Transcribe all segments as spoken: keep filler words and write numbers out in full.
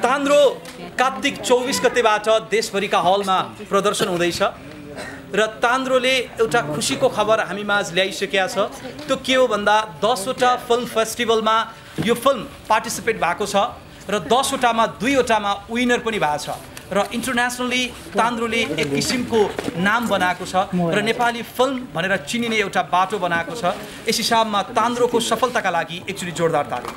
तान्द्रो कार्तिक चौबिस गतेबाट देशभरिका हलमा प्रदर्शन हुँदैछ र तान्द्रोले एउटा खुसीको खबर हामी माझ ल्याइसकेका छ। त्यो के हो भन्दा दसवटा फिल्म फेस्टिभलमा यो फिल्म पार्टिसिपेट भएको छ र दसवटामा दुईवटामा विनर पनि भएको छ र इन्टरनेसनली तान्द्रोले एक किसिमको नाम बनाएको छ र नेपाली फिल्म भनेर चिनिने एउटा बाटो बनाएको छ। यस हिसाबमा तान्द्रोको सफलताका लागि एकचोटि जोरदार ताली।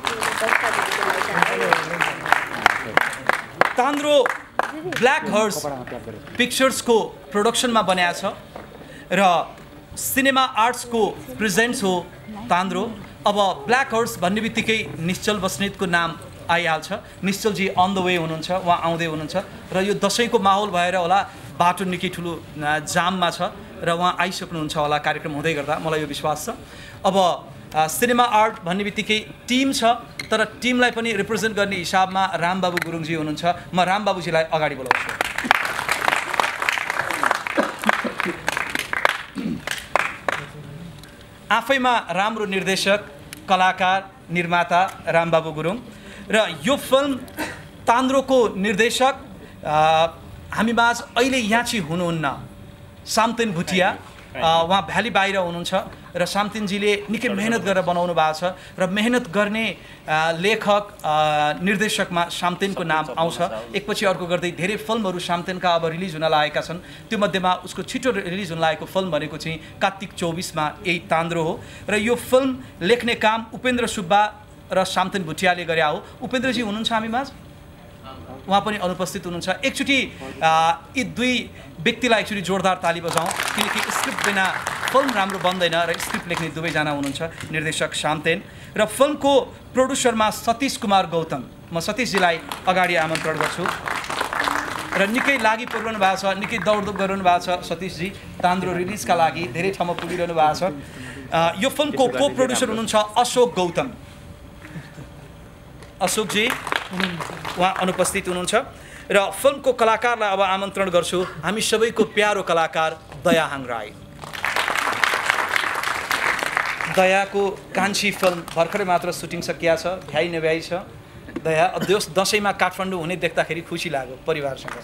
तान्द्रो ब्ल्याक हर्स पिक्चर्सको प्रोडक्सनमा बनाएको छ र सिनेमा आर्ट्सको प्रेजेन्ट्स हो तान्द्रो। अब ब्ल्याक हर्स भन्ने बित्तिकै निश्चल बस्नेतको नाम आइहाल्छ। निश्चलजी अन द वे हुनुहुन्छ, उहाँ आउँदै हुनुहुन्छ र यो दसैँको माहौल भएर होला बाटो निकै ठुलो जाममा छ र उहाँ आइसक्नुहुन्छ होला कार्यक्रम हुँदै गर्दा, मलाई यो विश्वास छ। अब सिनेमा आर्ट भन्ने बित्तिकै टिम छ तर टिमलाई पनि रिप्रेजेन्ट गर्ने हिसाबमा रामबाबु गुरुङजी हुनुहुन्छ। म रामबाबुजीलाई अगाडि बोलाउँछु। आफैमा राम्रो निर्देशक, कलाकार, निर्माता रामबाबु गुरुङ र यो फिल्म तान्द्रोको निर्देशक हामी माझ अहिले यहाँ चाहिँ हुनुहुन्न, साम्तेन भुटिया, उहाँ भ्याली बाहिर हुनुहुन्छ र साम्तेनजीले निकै मेहनत गरेर बनाउनु भएको छ र मेहनत गर्ने लेखक निर्देशकमा साम्तेनको नाम आउँछ। एकपछि अर्को गर्दै धेरै फिल्महरू साम्तेनका अब रिलिज हुन लागेका छन्। त्यो मध्येमा उसको छिटो रिलिज हुन लागेको फिल्म भनेको चाहिँ कार्तिक चौबिसमा यही तान्द्रो हो र यो फिल्म लेख्ने काम उपेन्द्र सुब्बा र साम्तेन भुटियाले गरे हो। उपेन्द्रजी हुनुहुन्छ हामी माझ, उहाँ पनि अनुपस्थित हुनुहुन्छ। एकचोटि यी दुई व्यक्तिलाई एकचोटि जोरदार ताली बजाउँ किनकि स्क्रिप्ट बिना फिल्म राम्रो बन्दैन र स्क्रिप्ट लेख्ने दुवैजना हुनुहुन्छ, निर्देशक साम्तेन र फिल्मको प्रोड्युसरमा सतीश कुमार गौतम। म सतीशजीलाई अगाडि आमन्त्रण गर्छु र निकै लागि परिरहनु भएको छ, निकै दौडधुप गरिरहनु भएको छ सतीशजी तान्द्रो रिलिजका लागि, धेरै ठाउँमा पुगिरहनु भएको छ। यो फिल्मको को प्रोड्युसर हुनुहुन्छ अशोक गौतम। अशोकजी उहाँ अनुपस्थित हुनुहुन्छ र फिल्मको कलाकारलाई अब आमन्त्रण गर्छु, हामी सबैको प्यारो कलाकार दयाहाङ राई। दयाको कान्छी फिल्म भर्खरै मात्र सुटिङ सकिया छ, भ्याइ नभ्याइ छ। दया देश दसैँमा काठमाडौँ हुने देख्दाखेरि खुसी लाग्यो परिवारसँग।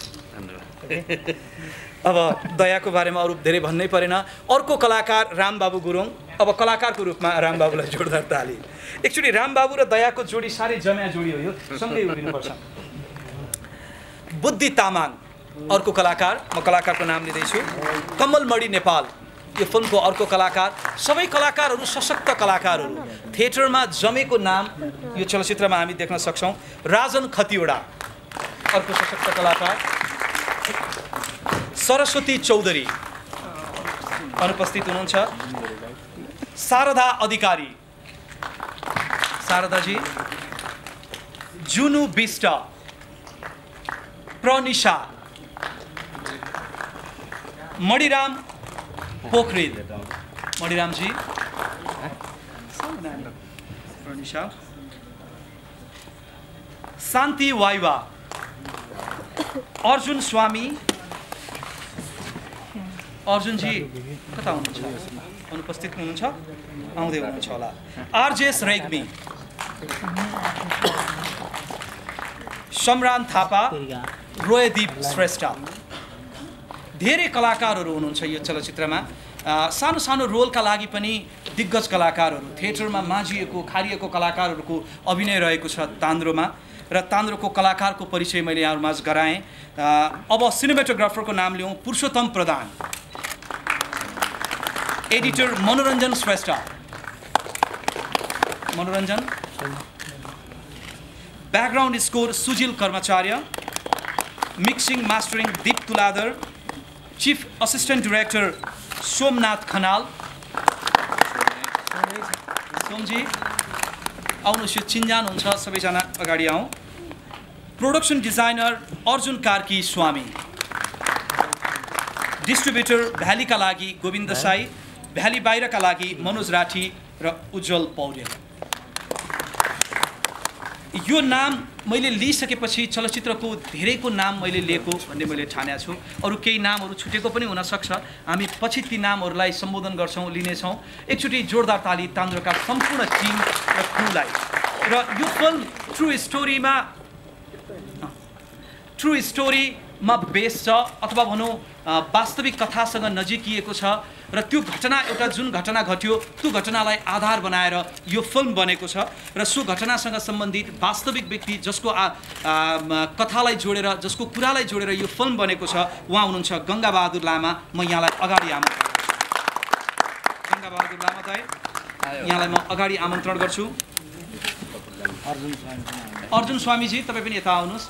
अब दयाको बारेमा अरू धेरै भन्नै परेन। अर्को कलाकार रामबाबु गुरुङ। अब कलाकारको रूपमा रामबाबुलाई जोरदार ताली। एकचोटि रामबाबु र दयाको जोडी साह्रै जम्या जोडी हो, यो सँगै उभिनुपर्छ। बुद्धि तामाङ अर्को कलाकार, म कलाकारको नाम लिँदैछु। कमल मणि नेपाल यो फिल्मको अर्को कलाकार। सबै कलाकारहरू सशक्त कलाकारहरू, थिएटरमा जमेको नाम यो चलचित्रमा हामी देख्न सक्छौँ। राजन खतिवडा अर्को सशक्त कलाकार। सरस्वती चौधरी अनुपस्थित हुनुहुन्छ। शारदा अधिकारी, शारदाजी। जुनु बिष्ट, प्रनिशा, मणिराम पोखरेल, मणिरामजी, प्रनिशा, शान्ति वाइवा, अर्जुन स्वामी। अर्जुनजी कता हुनुहुन्छ? अनुपस्थित हुनुहुन्छ, आउँदै हुनुहुन्छ होला। आरजेएस रेग्मी, सम्रान थापा, रोयदीप श्रेष्ठ। धेरै कलाकारहरू हुनुहुन्छ यो चलचित्रमा। सानो सानो रोलका लागि पनि दिग्गज कलाकारहरू, थिएटरमा माझिएको खारिएको कलाकारहरूको अभिनय रहेको छ तान्द्रोमा र तान्द्रोको कलाकारको परिचय मैले यहाँहरूमाझ गराएँ। अब सिनेमेटोग्राफरको नाम लिउँ। पुरुषोत्तम प्रधान, editor Manoranjan Shrestha, Manoranjan. Background score Sujil Karmacharya, mixing mastering Deep Tuladhar, chief assistant director Somnath Khanal. Somji आउनुहोस्, यो चिन्जान हुन्छ सबैजना, अगाडि आउँ। Production designer Arjun Karki Swami, distributor भ्यालीका लागि गोविन्द साई, भ्याली बाहिरका लागि मनोज राठी र उज्जवल पौडेल। यो नाम मैले लिइसकेपछि चलचित्रको धेरैको नाम मैले लिएको भन्ने मैले ठानेको छु। अरू केही नामहरू छुटेको पनि हुनसक्छ, हामी पछि ती नामहरूलाई सम्बोधन गर्छौँ, लिनेछौँ। एकचोटि जोरदार ताली तान्द्रोका सम्पूर्ण टिम र क्रूलाई। र यो फिल्म ट्रु स्टोरीमा ट्रु स्टोरीमा बेस छ अथवा भनौँ वास्तविक कथासँग नजिकिएको छ र त्यो घटना एउटा जुन घटना घट्यो त्यो घटनालाई आधार बनाएर यो फिल्म बनेको छ र सो घटनासँग सम्बन्धित वास्तविक व्यक्ति जसको आ, आ, कथालाई जोडेर जसको कुरालाई जोडेर यो फिल्म बनेको छ उहाँ हुनुहुन्छ गङ्गाबहादुर लामा। म यहाँलाई अगाडि आमन्त्रण गङ्गाबहादुर लामा दाइ यहाँलाई म अगाडि आमन्त्रण गर्छु। अर्जुन स्वामीजी तपाईँ पनि यता आउनुहोस्।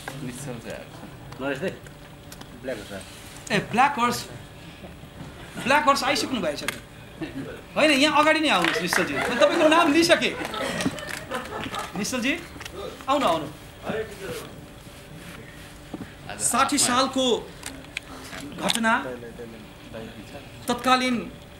ए ब्ल्याक हर्स ब्ल्याक हर्स आइसक्नु भएछ त होइन, यहाँ अगाडि नै आउनुहोस् निश्चलजी। तपाईँको नाम लिइसकेँ निश्चलजी, आउनु आउनु। साठी सालको घटना तत्कालीन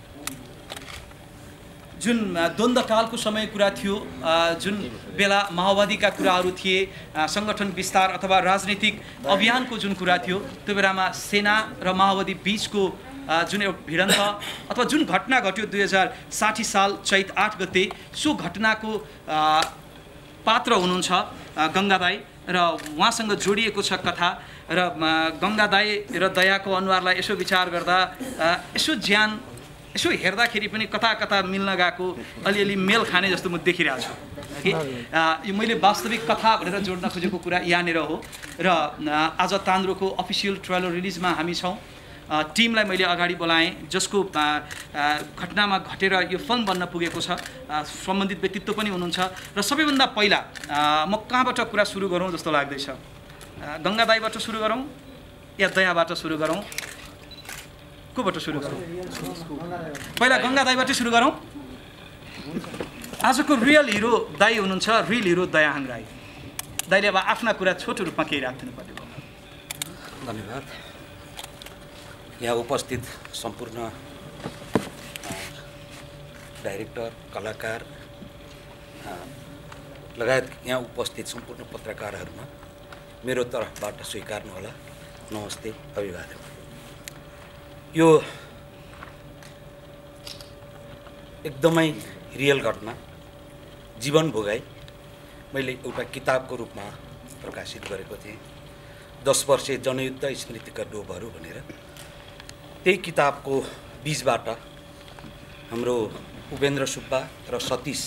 जुन द्वन्द्वकालको समय कुरा थियो, जुन बेला माओवादीका कुराहरू थिए, सङ्गठन विस्तार अथवा राजनीतिक अभियानको जुन कुरा थियो, त्यो बेलामा सेना र माओवादी बिचको जुन एउटा भिडन्त अथवा जुन घटना घट्यो दुई हजार साठी साल चैत आठ गते, सो घटनाको पात्र हुनुहुन्छ गङ्गा दाई र उहाँसँग जोडिएको छ कथा। र गङ्गा दाई र दयाको अनुहारलाई यसो विचार गर्दा यसो ज्यान यसो हेर्दाखेरि पनि कता कता मिल्न गएको अलिअलि मेल खाने जस्तो म देखिरहेको छु कि यो मैले वास्तविक कथा भनेर जोड्न खोजेको कुरा यहाँनिर हो। र आज तान्द्रोको अफिसियल ट्रेलर रिलिजमा हामी छौँ। टिमलाई मैले अगाडि बोलाएँ जसको घटनामा घटेर यो फिल्म बन्न पुगेको छ, सम्बन्धित व्यक्तित्व पनि हुनुहुन्छ। र सबैभन्दा पहिला म कहाँबाट कुरा सुरु गरौँ जस्तो लाग्दैछ? गङ्गा दाईबाट सुरु गरौँ या दयाबाट सुरु गरौँ? कोबाट सुरु गरौँ? पहिला गङ्गा दाईबाटै सुरु गरौँ। आजको रियल हिरो दाई हुनुहुन्छ, रियल हिरो दयाहाङ राई। दाईले अब आफ्ना कुरा छोटो रूपमा केही राख्दिनु पर्ने भयो। धन्यवाद। यहाँ उपस्थित सम्पूर्ण डाइरेक्टर, कलाकार लगायत यहाँ उपस्थित सम्पूर्ण पत्रकारहरूमा मेरो तर्फबाट स्वीकार्नुहोला नमस्ते, अभिवादन। यो एकदमै रियल घटना, जीवन भोगाई मैले एउटा किताबको रूपमा प्रकाशित गरेको थिएँ, दस वर्षे जनयुद्ध स्मृतिका डोबहरू भनेर। त्यही किताबको बीचबाट हाम्रो उपेन्द्र सुब्बा र सतीश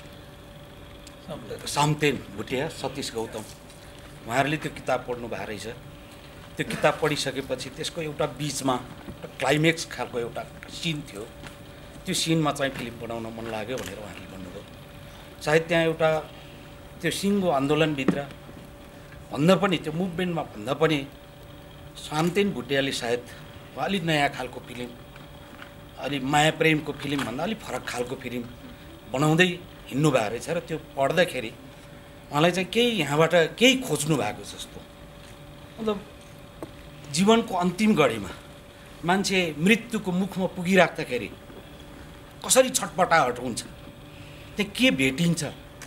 सामतेन भुटिया, सतीश गौतम उहाँहरूले त्यो किताब पढ्नु भएको रहेछ। त्यो किताब पढिसकेपछि त्यसको एउटा बिचमा क्लाइमेक्स खालको एउटा सिन थियो, त्यो सिनमा चाहिँ फिल्म बनाउन मन लाग्यो भनेर उहाँले भन्नुभयो। सायद त्यहाँ एउटा त्यो सिङ्गो आन्दोलनभित्र भन्दा पनि त्यो मुभमेन्टमा भन्दा पनि सामतेन भुटियाले सायद अलिक नयाँ खालको फिल्म, अलिक माया प्रेमको फिल्म भन्दा अलिक फरक खालको फिल्म बनाउँदै हिँड्नु भएको रहेछ। र त्यो पढ्दाखेरि उहाँलाई चाहिँ केही यहाँबाट केही खोज्नु भएको जस्तो, मतलब जीवनको अन्तिम घडीमा मान्छे मृत्युको मुखमा पुगिराख्दाखेरि कसरी छटपटाहट हुन्छ, त्यहाँ के भेटिन्छ,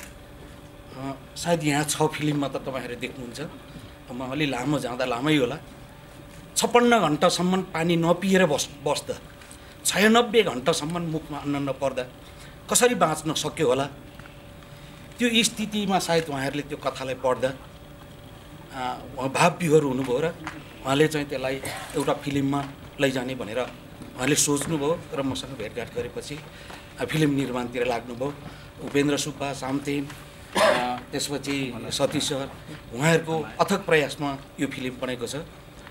सायद यहाँ छ फिल्ममा त तपाईँहरू देख्नुहुन्छ। म अलि लामो जाँदा लामै होला। छप्पन्न घन्टासम्म पानी नपिएर बस् बस्दा छयानब्बे घन्टासम्म मुखमा अन्न नपर्दा कसरी बाँच्न सक्यो होला, त्यो स्थितिमा सायद उहाँहरूले त्यो कथालाई पढ्दा उहाँ भाव विभोर हुनुभयो र उहाँले चाहिँ त्यसलाई एउटा फिल्ममा लैजाने भनेर उहाँले सोच्नुभयो र मसँग भेटघाट गरेपछि फिल्म निर्माणतिर लाग्नुभयो। उपेन्द्र सुब्बा, सामतेन, त्यसपछि सतीश सर उहाँहरूको अथक प्रयासमा यो फिल्म बनेको छ।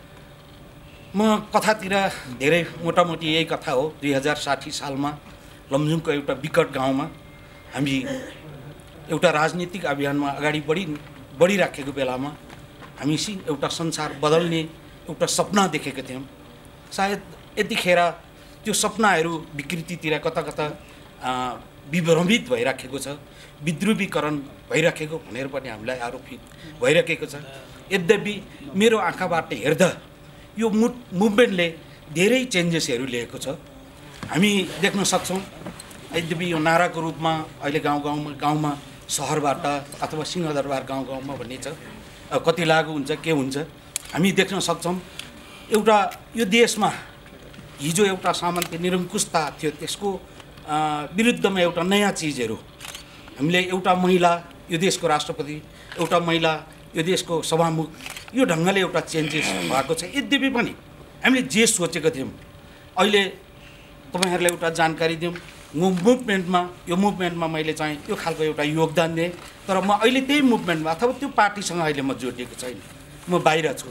म कथातिर धेरै मोटामोटी यही कथा हो। दुई हजार साठी सालमा लमजुङको एउटा विकट गाउँमा हामी एउटा राजनीतिक अभियानमा अगाडि बढी बढिराखेको बेलामा हामी एउटा संसार बदल्ने एउटा सपना देखेका थियौँ। सायद यतिखेर त्यो सपनाहरू विकृतितिर कता कता विभ्रमित भइराखेको छ, विद्रुपीकरण भइराखेको भनेर पनि हामीलाई आरोपित भइराखेको छ। यद्यपि मेरो आँखाबाट हेर्दा यो मु मुभमेन्टले धेरै चेन्जेसहरू ल्याएको छ, हामी देख्न सक्छौँ। यद्यपि यो नाराको रूपमा अहिले गाउँ गाउँमा गाउँमा सहरबाट अथवा सिंहदरबार गाउँ गाउँमा भन्ने छ, कति लागु हुन्छ के हुन्छ हामी देख्न सक्छौँ। एउटा यो देशमा हिजो एउटा सामन्ती निरङ्कुशता थियो, त्यसको विरुद्धमा एउटा नयाँ चिजहरू हामीले एउटा महिला यो देशको राष्ट्रपति, एउटा महिला यो देशको सभामुख, यो ढङ्गले एउटा चेन्जेस भएको छ। यद्यपि पनि हामीले जे सोचेको थियौँ अहिले तपाईँहरूलाई एउटा जानकारी दिउँ, म मुभमेन्टमा यो मुभमेन्टमा मैले चाहिँ यो खालको एउटा योगदान दिएँ, तर म अहिले त्यही मुभमेन्टमा अथवा त्यो पार्टीसँग अहिले म जोडिएको छैन, म बाहिर छु।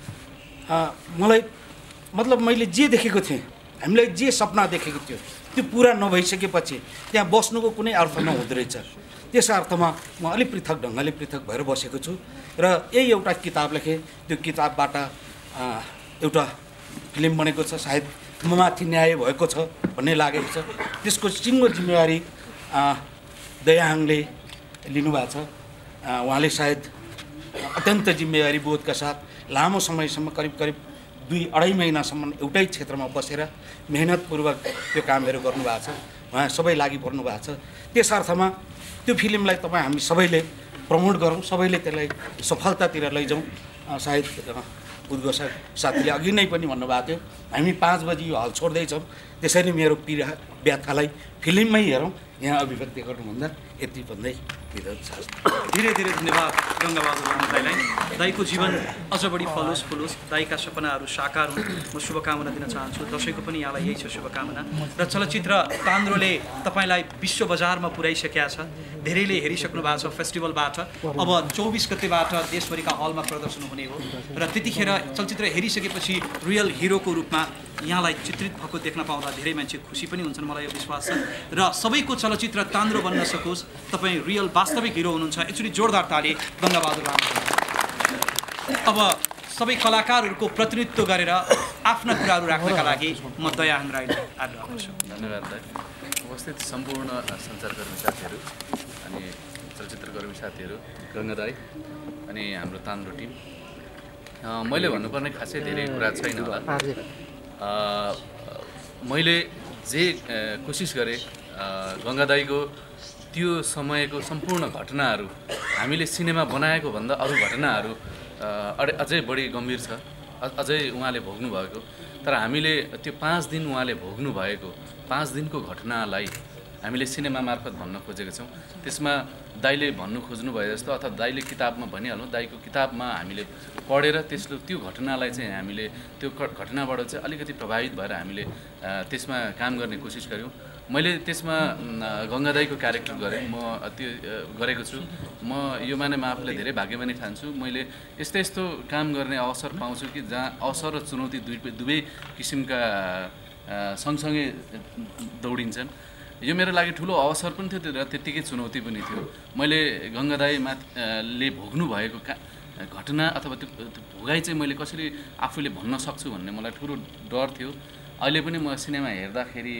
मलाई मतलब मैले जे देखेको थिएँ, हामीलाई जे सपना देखेको थियो त्यो पुरा नभइसकेपछि त्यहाँ बस्नुको कुनै अर्थ नहुँदो रहेछ। त्यस अर्थमा म अलिक पृथक ढङ्गले पृथक भएर बसेको छु र यही एउटा किताब लेखेँ। त्यो किताबबाट एउटा फिल्म बनेको छ, सायद म माथि न्याय भएको छ भन्ने लागेको छ। त्यसको सिङ्गो जिम्मेवारी दयाहाङले लिनुभएको छ। उहाँले सायद अत्यन्त जिम्मेवारी बोधका साथ लामो समयसम्म करिब करिब दुई अढाई महिनासम्म एउटै क्षेत्रमा बसेर मेहनतपूर्वक त्यो कामहरू गर्नुभएको छ। उहाँ सबै लागि पर्नु भएको छ। त्यस अर्थमा त्यो फिल्मलाई तपाईँ हामी सबैले प्रमोट गरौँ, सबैले त्यसलाई सफलतातिर लैजाउँ। सायद उद्घोष साथीले अघि नै पनि भन्नुभएको थियो हामी पाँच बजी यो हल छोड्दैछौँ, त्यसैले मेरो पीडा व्याथालाई फिल्ममै हेरौँ, यहाँ अभिव्यक्ति गर्नुभन्दा यति भन्दै बिदा चाहन्छु। धेरै धेरै धन्यवाद गङ्गाबहादुर राम दाईलाई। दाईको जीवन अझ बढी फलोस् फुलोस्, दाईका सपनाहरू साकार हुन्, म शुभकामना दिन चाहन्छु। दसैँको पनि यहाँलाई यही छ शुभकामना। र चलचित्र तान्द्रोले तपाईँलाई विश्व बजारमा पुर्याइसकेका छ, धेरैले हेरिसक्नु भएको छ फेस्टिभलबाट। अब चौबिस गतेबाट देशभरिका हलमा प्रदर्शन हुने हो र त्यतिखेर चलचित्र हेरिसकेपछि रियल हिरोको रूपमा यहाँलाई चित्रित भएको देख्न पाउँदा धेरै मान्छे खुसी पनि हुन्छन्, मलाई यो विश्वास छ। र सबैको चलचित्र तान्द्रो बन्न सकोस्, तपाईँ रियल वास्तविक हिरो हुनुहुन्छ। एकचोटि जोरदार ताली गङ्गाबहादुर राम। अब सबै कलाकारहरूको प्रतिनिधित्व गरेर आफ्ना कुराहरू राख्नका लागि म दयाहाङ राईलाई आग्रह गर्छु। धन्यवाद दाइ। उपस्थित सम्पूर्ण सञ्चारकर्मी साथीहरू अनि चलचित्रकर्मी साथीहरू, गङ्गा दाई अनि हाम्रो तान्द्रो टिम, मैले भन्नुपर्ने खासै धेरै कुरा छैन होला। मैले जे कोसिस गरेँ गङ्गा दाईको त्यो समयको सम्पूर्ण घटनाहरू हामीले सिनेमा बनाएको भन्दा अरू घटनाहरू अझै अझै बढी गम्भीर छ, अझै उहाँले भोग्नु भएको। तर हामीले त्यो पाँच दिन उहाँले भोग्नु भएको पाँच दिनको घटनालाई हामीले सिनेमा मार्फत भन्न खोजेको छौँ। त्यसमा दाइले भन्नु खोज्नु भए जस्तो अथवा दाइले किताबमा भनिहालौँ, दाइको किताबमा हामीले पढेर त्यसले त्यो घटनालाई चाहिँ हामीले त्यो घटनाबाट चाहिँ अलिकति प्रभावित भएर हामीले त्यसमा काम गर्ने कोसिस गऱ्यौँ। मैले त्यसमा गङ्गा दाईको क्यारेक्टर गरेँ, म त्यो गरेको छु। म यो माने म आफूलाई धेरै भाग्यमानी ठान्छु। मैले यस्तो यस्तो काम गर्ने अवसर पाउँछु कि जहाँ अवसर र चुनौती दुई दुवै किसिमका सँगसँगै दौडिन्छन्। यो मेरो लागि ठुलो अवसर पनि थियो र त्यत्तिकै चुनौती पनि थियो। मैले गङ्गा दाई माले भोग्नु भएको का घटना अथवा त्यो भोगाइ चाहिँ मैले कसरी आफूले भन्न सक्छु भन्ने मलाई ठुलो डर थियो। अहिले पनि म सिनेमा हेर्दाखेरि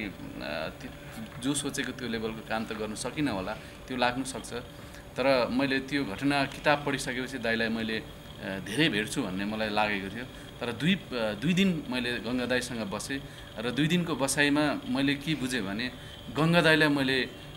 जो सोचेको त्यो लेभलको काम त गर्न सकिनँ होला, त्यो लाग्नु सक्छ। तर मैले त्यो घटना किताब पढिसकेपछि दाइलाई मैले धेरै भेट्छु भन्ने मलाई लागेको थियो। तर दुई दुई दिन मैले गङ्गा दाईसँग बसेँ र दुई दिनको बसाइमा मैले के बुझेँ भने गङ्गा दाईलाई मैले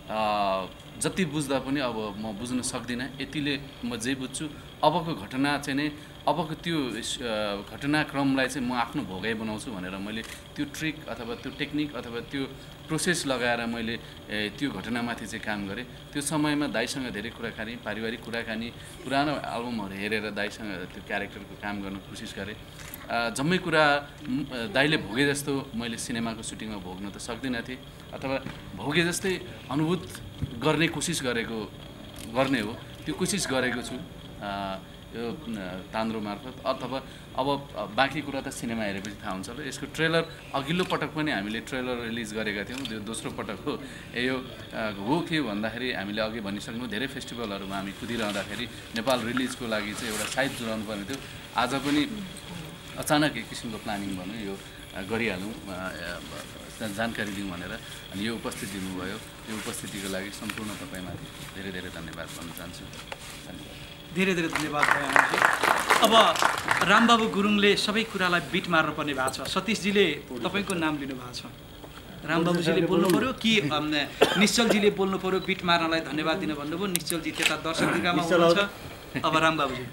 जति बुझ्दा पनि अब म बुझ्न सक्दिनँ, यतिले म जे बुझ्छु अबको घटना चाहिँ नै अबको त्यो घटनाक्रमलाई चाहिँ म आफ्नो भोगाइ बनाउँछु भनेर मैले त्यो ट्रिक अथवा त्यो टेक्निक अथवा त्यो प्रोसेस लगाएर मैले त्यो घटनामाथि चाहिँ काम गरेँ। त्यो समयमा दाइसँग धेरै कुराकानी, पारिवारिक कुराकानी, पुरानो एल्बमहरू हेरेर दाइसँग त्यो क्यारेक्टरको काम गर्न कोसिस गरेँ। जम्मै कुरा दाइले भोगे जस्तो मैले सिनेमाको सुटिङमा भोग्न त सक्दिनँ थिएँ अथवा भोगे जस्तै अनुभूत गर्ने कोसिस गरेको गर्ने हो, त्यो कोसिस गरेको छु यो तान्द्रो मार्फत। अथवा अब बाँकी कुरा त सिनेमा हेरेपछि थाहा हुन्छ। र यसको ट्रेलर अघिल्लो पटक पनि हामीले ट्रेलर रिलिज गरेका थियौँ, त्यो दोस्रो पटक हो यो हो के भन्दाखेरि हामीले अघि भनिसक्नु धेरै फेस्टिभलहरूमा हामी कुदिरहँदाखेरि नेपाल रिलिजको लागि चाहिँ एउटा साइट जुटाउनु पर्ने थियो। आज पनि अचानक एक किसिमको प्लानिङ भनौँ यो गरिहालौँ, जानकारी दिउँ भनेर अनि यो उपस्थित दिनुभयो। यो उपस्थितिको लागि सम्पूर्ण तपाईँमाथि धेरै धेरै धन्यवाद भन्न चाहन्छु। धन्यवाद। धेरै धेरै धन्यवाद दयाहाङजी। अब रामबाबु गुरुङले सबै कुरालाई बिट मार्नुपर्ने भएको छ। सतीशजीले तपाईँको नाम लिनुभएको छ, रामबाबुजीले बोल्नु पऱ्यो कि निश्चलजीले बोल्नु पऱ्यो? बिट मार्नलाई धन्यवाद दिन भन्नुभयो, निश्चलजी त्यता दर्शक दिर्घामा हुनुहुन्छ। अब रामबाबुजी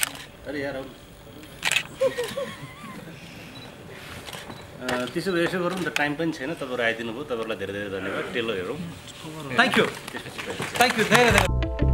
त्यसो भए यसो गरौँ न त, टाइम पनि छैन, तपाईँहरू आइदिनु भयो, तपाईँहरूलाई धेरै धेरै धन्यवाद। टेलो हेरौँ। थ्याङ्क यू थ्याङ्क यू धेरै धेरै